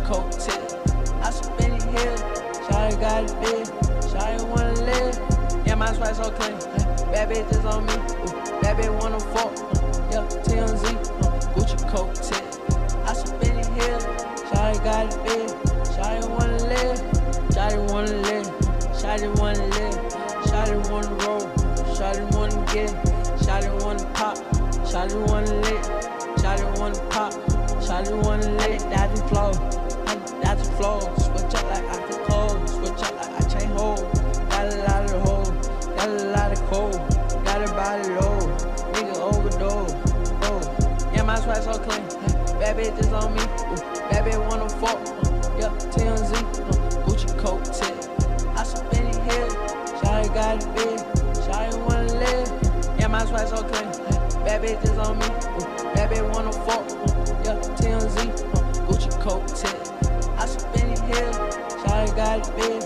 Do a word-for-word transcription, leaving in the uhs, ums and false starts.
coat tip. I spin it here. Shawty got it big. Shawty wanna live. Yeah, my swag so clean. Bad bitches on me. Ooh, bad bitch wanna fuck. Yeah, T M Z. Gucci coat tip. I spin it here. Shawty got it big. Shawty wanna live. Shawty wanna live. Shawty wanna live. Shawty wanna roll. Shawty wanna get. Shawty wanna pop. Shawty wanna lick. Shawty wanna pop. Shawty wanna lick. Dodge and flow. Dodge and flow. Switch up like I can cold. Switch up like I chain hold. Got a lot of hoes. Got a lot of cold. Got a body low. Nigga overdose. Oh. Yeah, my swag so clean. Bad bitches on me. Ooh, bad bitch wanna fuck. Yeah, T M Z. Gucci coat tip. I spin it here. Shawty got it big. Shawty wanna live. Yeah, my swag so clean. Bad bitches on me. Ooh, bad bitch wanna fuck. Yeah, T M Z. Gucci coat tip. I spin it here. Shawty got it big.